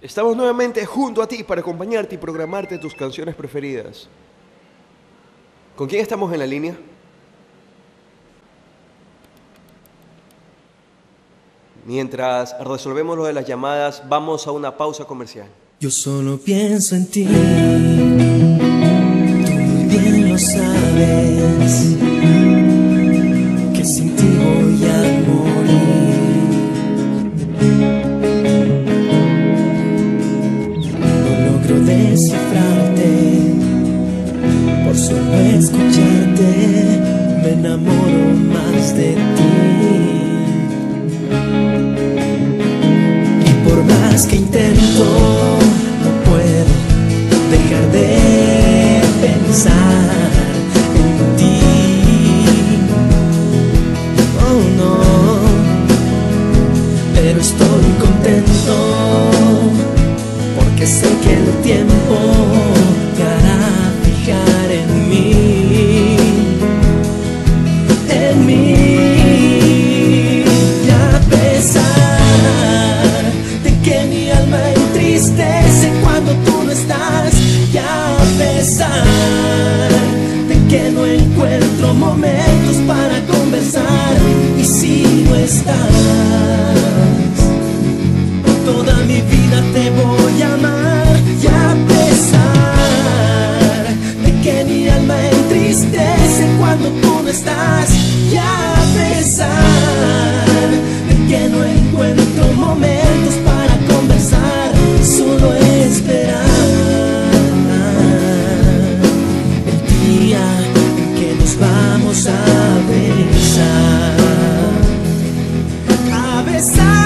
Estamos nuevamente junto a ti para acompañarte y programarte tus canciones preferidas. ¿Con quién estamos en la línea? Mientras resolvemos lo de las llamadas, vamos a una pausa comercial. Yo solo pienso en ti, tú muy bien lo sabes, que sin ti voy a morir. No logro descifrarte, por solo escucharte me enamoro más de ti. Por más que intento, no puedo dejar de pensar en ti. Oh no, pero estoy contento porque sé que el tiempo te hará fijar en mí. En mí. Y a pesar que mi alma entristece cuando tú no estás, y a pesar de que no encuentro momentos para conversar, y si no estás, toda mi vida te voy a amar. Y a pesar de que mi alma entristece cuando tú no estás, y a pesar de que no encuentro momentos para conversar, solo esperar el día en que nos vamos a besar, a besar.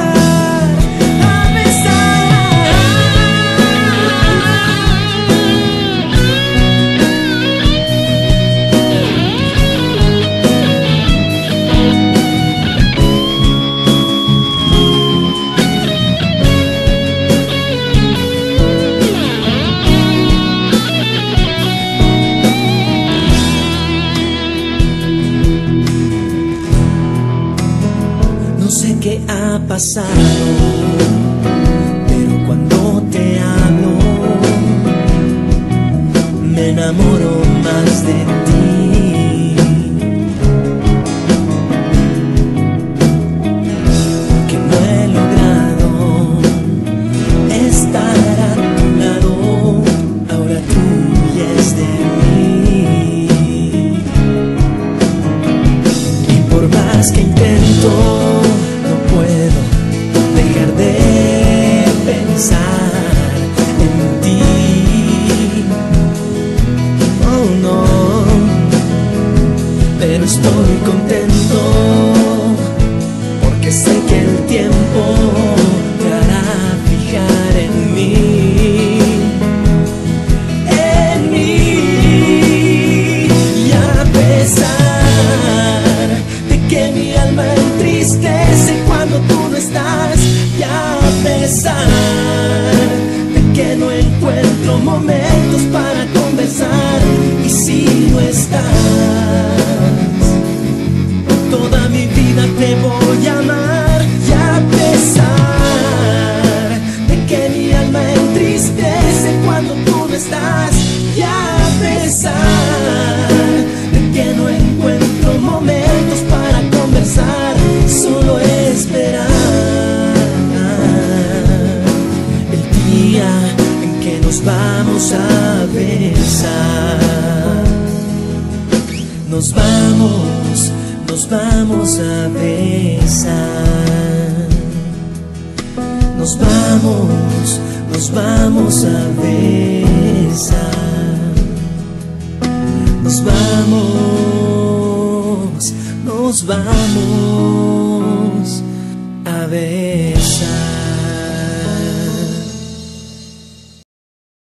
¿Qué ha pasado? Pero cuando te hablo, me enamoro más de ti. Que no he logrado estar a tu lado, ahora tú huyes de mí. Y por más que intento, dejar de pensar en ti. Oh no, pero estoy contento porque sé que el tiempo te hará fijar en mí. En mí. Y a pesar de que mi alma entristece cuando tú no estás, y a pesar de que no encuentro momentos para conversar, y si no estás, toda mi vida te voy a amar. Y a pesar de que mi alma entristece cuando tú no estás, y a pesar de que no encuentro momentos para conversar, solo esperar nos vamos a besar. Nos vamos a besar. Nos vamos a besar. Nos vamos a besar.